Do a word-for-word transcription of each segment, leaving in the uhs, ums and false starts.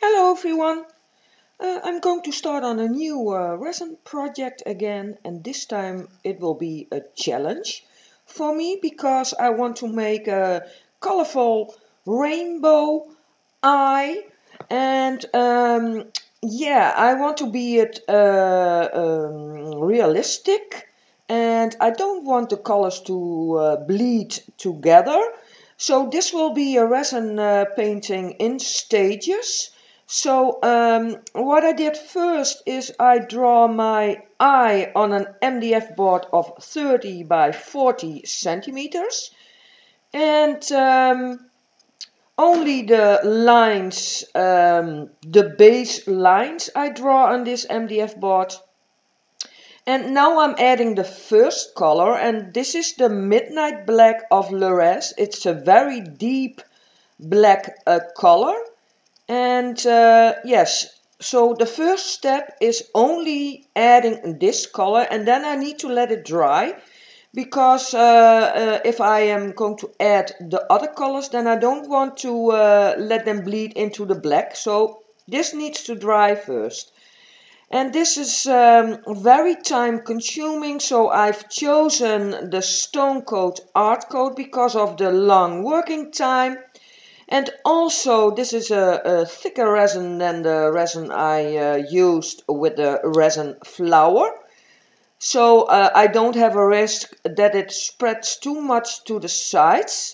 Hello everyone! Uh, I'm going to start on a new uh, resin project again, and this time it will be a challenge for me because I want to make a colorful rainbow eye, and um, yeah, I want to be it uh, um, realistic, and I don't want the colors to uh, bleed together. So this will be a resin uh, painting in stages. So um, what I did first is I draw my eye on an M D F board of thirty by forty centimeters, and um, only the lines, um, the base lines I draw on this M D F board. And now I'm adding the first color, and this is the Midnight Black of Lurès. It's a very deep black uh, color. And uh, yes, so the first step is only adding this color, and then I need to let it dry, because uh, uh, if I am going to add the other colors, then I don't want to uh, let them bleed into the black. So this needs to dry first. And this is um, very time consuming, so I've chosen the Stone Coat Art Coat because of the long working time. And also this is a, a thicker resin than the resin I uh, used with the resin flower. So uh, I don't have a risk that it spreads too much to the sides.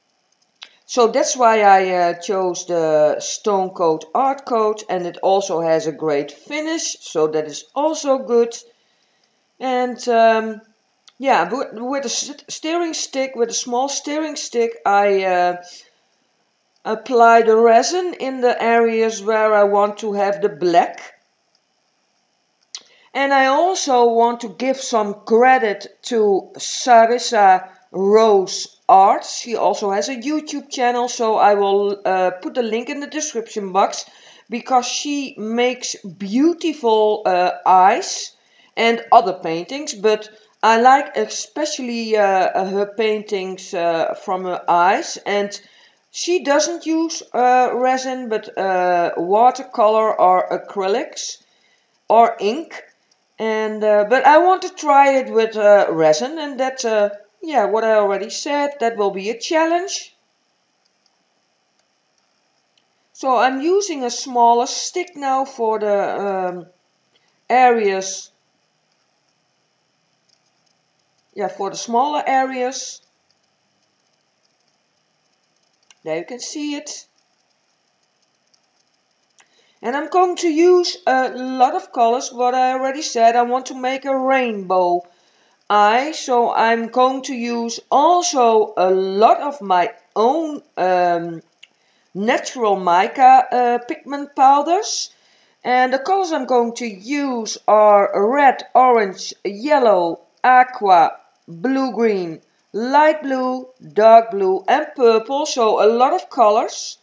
So that's why I uh, chose the Stone Coat Art Coat, and it also has a great finish, so that is also good. And um, yeah, with, with a steering stick, with a small steering stick, I uh, apply the resin in the areas where I want to have the black. And I also want to give some credit to Sarissa Rose Art. She also has a YouTube channel, so I will uh, put the link in the description box, because she makes beautiful uh, eyes and other paintings, but I like especially uh, her paintings uh, from her eyes. And she doesn't use uh, resin, but uh, watercolor or acrylics or ink. And uh, but I want to try it with uh, resin, and that, uh, yeah, what I already said, that will be a challenge. So I'm using a smaller stick now for the um, areas, yeah, for the smaller areas. There you can see it. And I'm going to use a lot of colors. What I already said, I want to make a rainbow eye, so I'm going to use also a lot of my own um, natural mica uh, pigment powders. And the colors I'm going to use are red, orange, yellow, aqua, blue-green, light blue, dark blue and purple, so a lot of colors.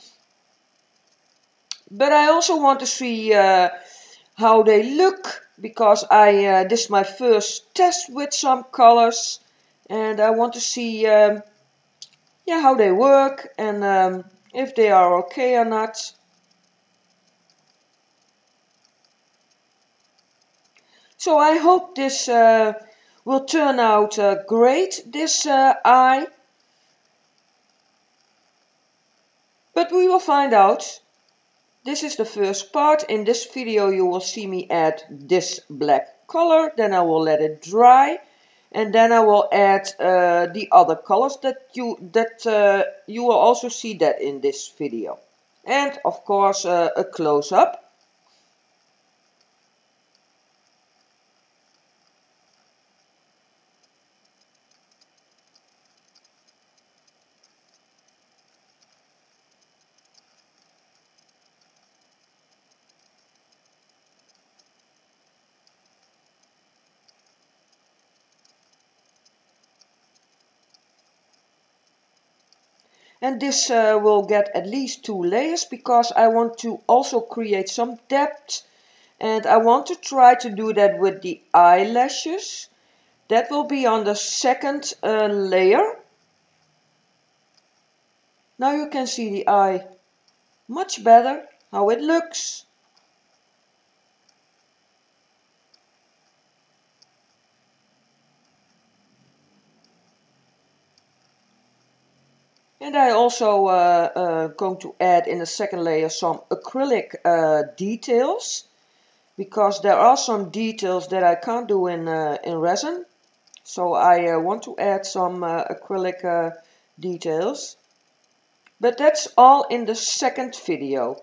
But I also want to see uh, how they look, because I uh, this is my first test with some colors, and I want to see um, yeah, how they work, and um, if they are okay or not. So I hope this uh, will turn out uh, great, this uh, eye. But we will find out. This is the first part. In this video you will see me add this black color, then I will let it dry, and then I will add uh, the other colors that you that uh, you will also see that in this video. And of course uh, a close-up. And this uh, will get at least two layers, because I want to also create some depth, and I want to try to do that with the eyelashes. That will be on the second uh, layer. Now you can see the eye much better, how it looks. And I also uh, uh, going to add in the second layer some acrylic uh, details, because there are some details that I can't do in, uh, in resin. So I uh, want to add some uh, acrylic uh, details. But that's all in the second video.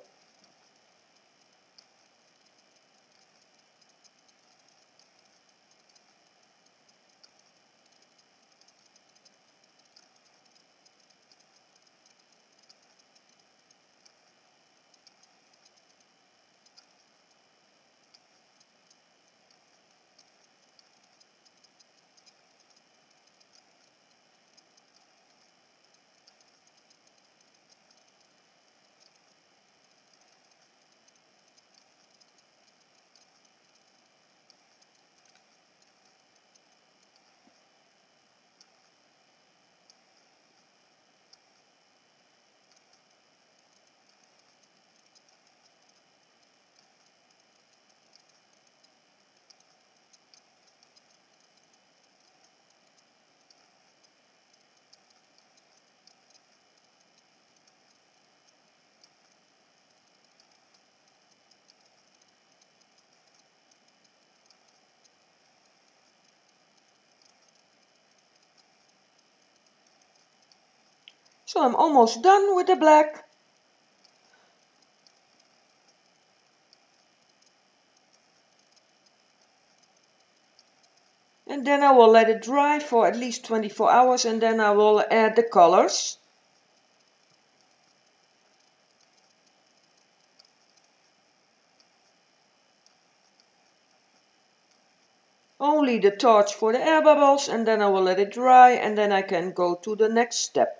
So I'm almost done with the black. And then I will let it dry for at least twenty-four hours, and then I will add the colors. Only the torch for the air bubbles, and then I will let it dry, and then I can go to the next step.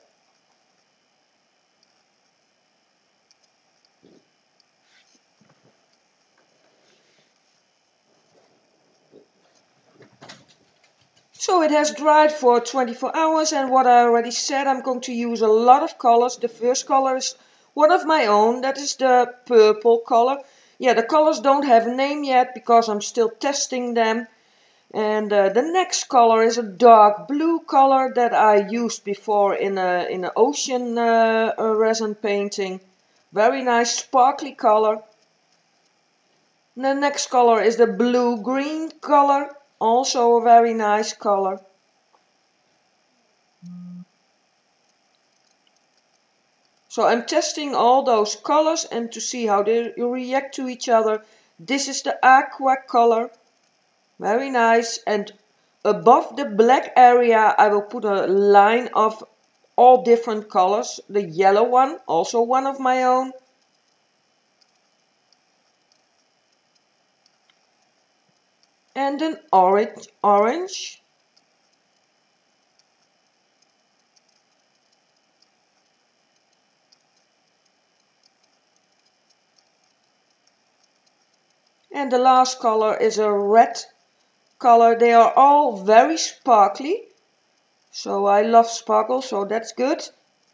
So it has dried for twenty-four hours, and what I already said, I'm going to use a lot of colors. The first color is one of my own, that is the purple color. Yeah, the colors don't have a name yet because I'm still testing them. And uh, the next color is a dark blue color that I used before in a in an ocean uh, uh, resin painting. Very nice sparkly color. The next color is the blue-green color, also a very nice color. So I'm testing all those colors and to see how they react to each other. This is the aqua color, very nice. And above the black area I will put a line of all different colors. The yellow one, also one of my own. And an orange, orange. And the last color is a red color. They are all very sparkly. So I love sparkle, so that's good.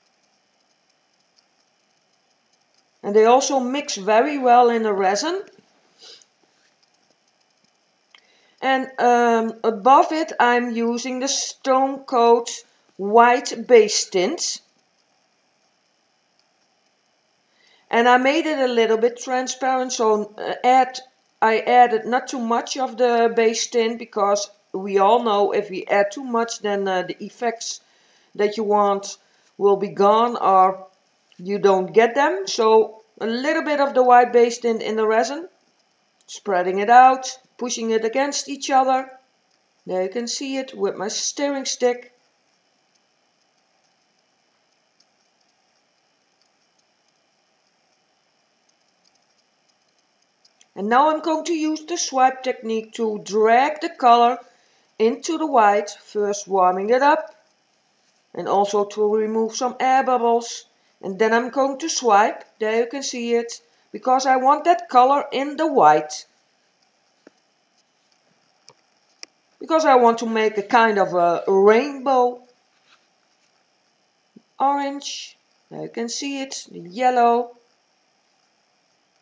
And they also mix very well in the resin. And um, above it I'm using the Stone Coat white base tint. And I made it a little bit transparent, so uh, add, I added not too much of the base tint, because we all know if we add too much, then uh, the effects that you want will be gone or you don't get them. So a little bit of the white base tint in the resin, spreading it out, pushing it against each other. There you can see it with my stirring stick. And now I'm going to use the swipe technique to drag the color into the white, first warming it up, and also to remove some air bubbles. And then I'm going to swipe, there you can see it, because I want that color in the white. Because I want to make a kind of a rainbow. Orange, there you can see it, the yellow.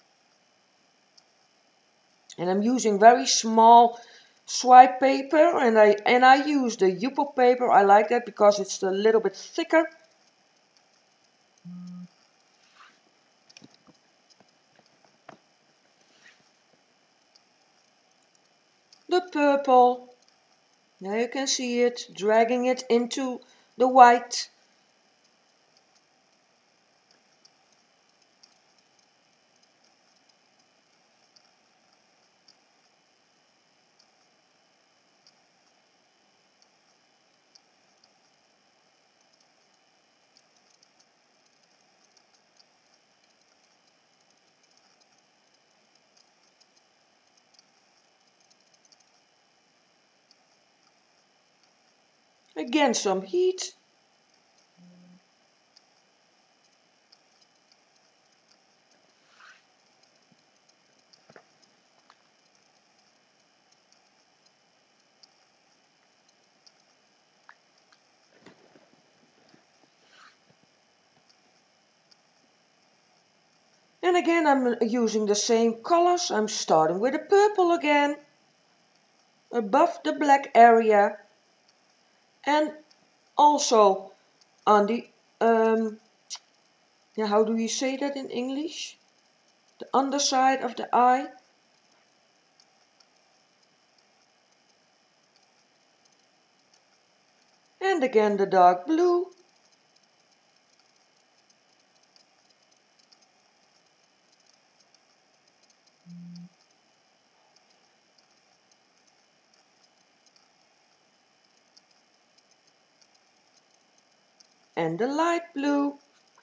And I'm using very small swipe paper, and I and I use the Yupo paper. I like that because it's a little bit thicker. The purple, now you can see it, dragging it into the white. Again some heat. And again I'm using the same colors. I'm starting with the purple again, above the black area, and also on the, um, yeah, how do you say that in English? The underside of the eye. And again the dark blue. And the light blue.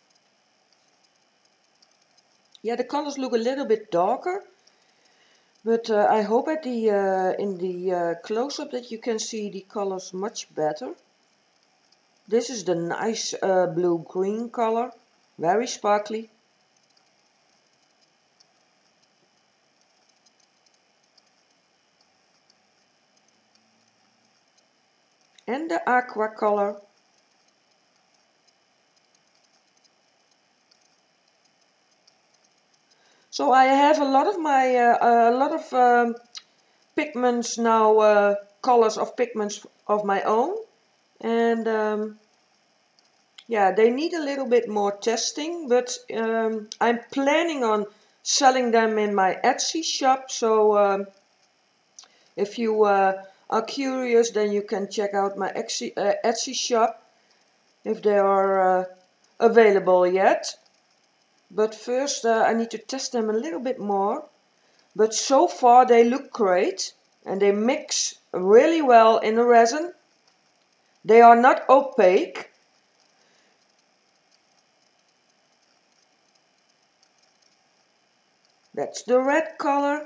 Yeah, the colors look a little bit darker, but uh, I hope at the uh, in the uh, close-up that you can see the colors much better. This is the nice uh, blue-green color, very sparkly. And the aqua color. So I have a lot of my uh, a lot of um, pigments now, uh, colors of pigments of my own, and um, yeah, they need a little bit more testing, but um, I'm planning on selling them in my Etsy shop. So um, if you uh, are curious, then you can check out my Etsy, uh, Etsy shop if they are uh, available yet. But first uh, I need to test them a little bit more. But so far they look great and they mix really well in the resin. They are not opaque. That's the red color.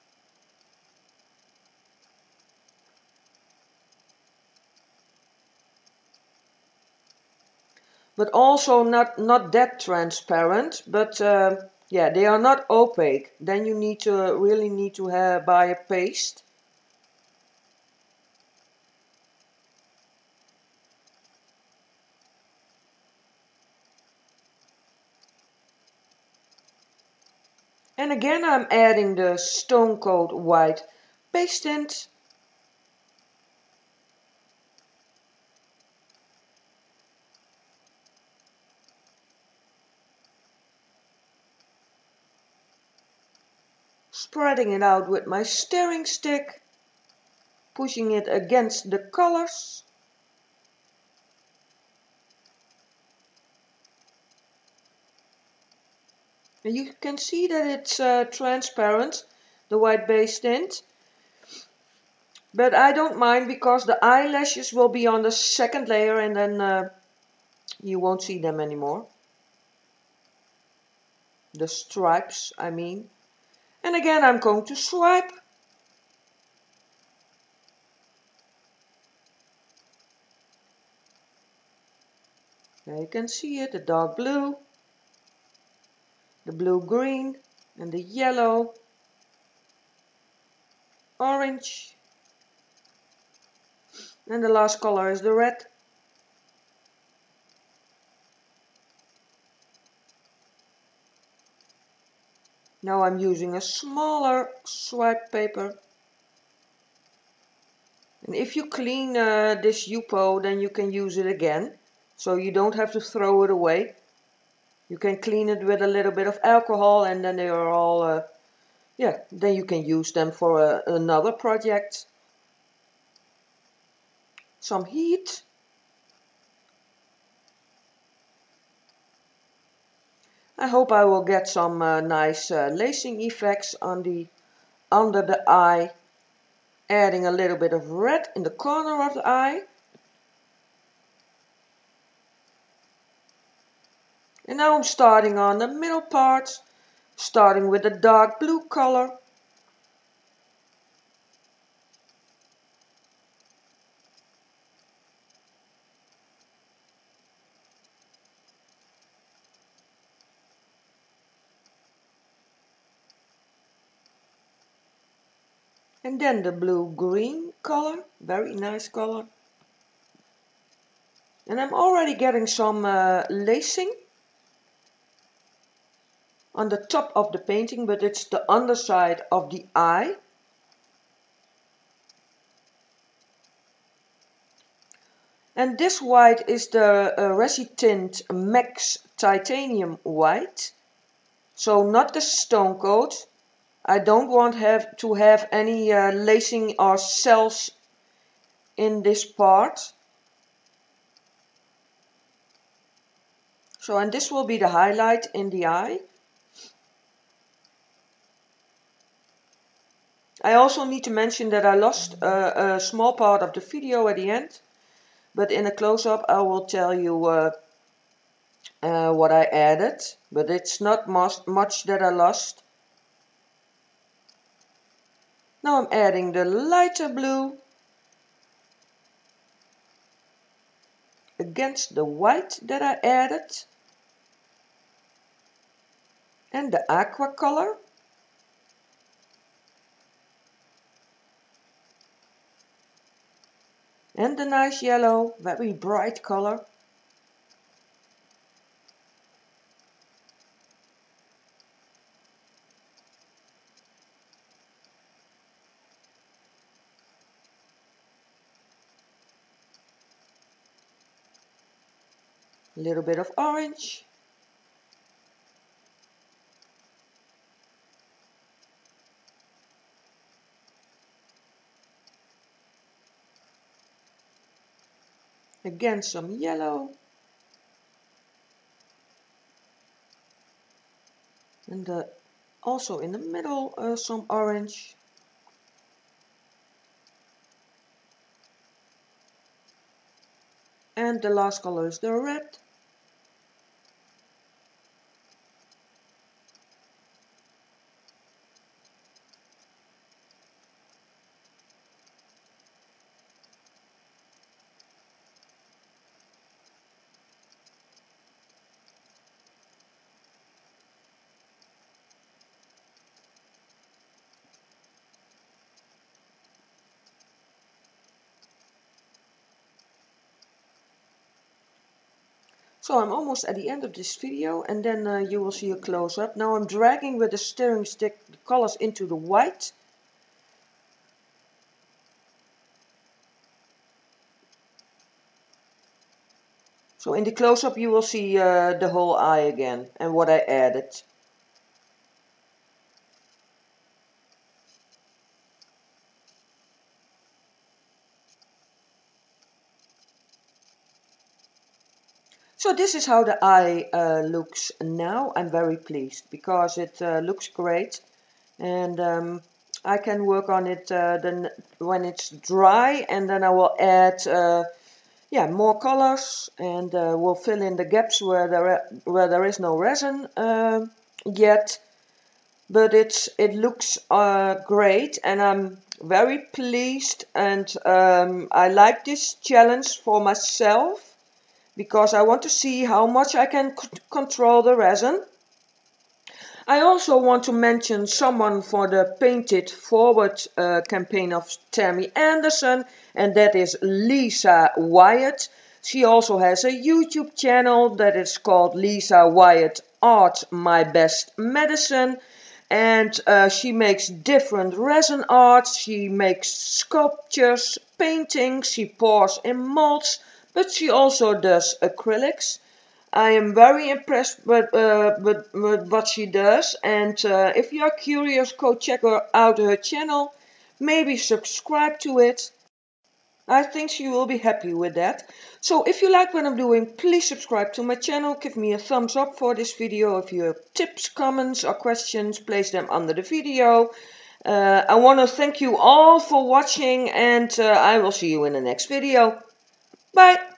But also not, not that transparent, but uh, yeah, they are not opaque. Then you need to really need to have, buy a paste. And again I'm adding the Stone Cold White paste tint. Spreading it out with my stirring stick, pushing it against the colors. And you can see that it's uh, transparent, the white base tint. But I don't mind because the eyelashes will be on the second layer and then uh, you won't see them anymore. The stripes, I mean. And again I'm going to swipe. There you can see it, the dark blue, the blue-green, and the yellow, orange, and the last color is the red. Now I'm using a smaller swipe paper. And if you clean uh, this Yupo, then you can use it again. So you don't have to throw it away. You can clean it with a little bit of alcohol and then they are all, uh, yeah, then you can use them for a, another project. Some heat. I hope I will get some uh, nice uh, lacing effects on the under the eye, adding a little bit of red in the corner of the eye. And now I'm starting on the middle part, starting with the dark blue color. And then the blue-green color, very nice color. And I'm already getting some uh, lacing on the top of the painting, but it's the underside of the eye. And this white is the uh, Resitint Max Titanium White. So not the stone coat. I don't want have to have any uh, lacing or cells in this part. So, and this will be the highlight in the eye. I also need to mention that I lost uh, a small part of the video at the end. But in a close-up I will tell you uh, uh, what I added. But it's not much, much that I lost. Now I'm adding the lighter blue against the white that I added. And the aqua color. And the nice yellow, very bright color. A little bit of orange. Again some yellow. And uh, also in the middle uh, some orange. And the last color is the red. So I'm almost at the end of this video and then uh, you will see a close-up. Now I'm dragging with the steering stick the colors into the white. So in the close-up you will see uh, the whole eye again and what I added. So this is how the eye uh, looks now. I'm very pleased because it uh, looks great, and um, I can work on it uh, then when it's dry, and then I will add uh, yeah, more colors and uh, we'll fill in the gaps where there where there is no resin uh, yet. But it's it looks uh, great, and I'm very pleased, and um, I like this challenge for myself, because I want to see how much I can c control the resin. I also want to mention someone for the Paint It Forward uh, campaign of Tammy Anderson, and that is Lisa Wyatt. She also has a YouTube channel that is called Lisa Wyatt Art My Best Medicine. And uh, she makes different resin arts, she makes sculptures, paintings, she pours in molds, but she also does acrylics. I am very impressed with, uh, with, with what she does, and uh, if you are curious, go check her out her channel, maybe subscribe to it. I think she will be happy with that. So if you like what I'm doing, please subscribe to my channel, give me a thumbs up for this video. If you have tips, comments or questions, place them under the video. Uh, I want to thank you all for watching, and uh, I will see you in the next video. Bye!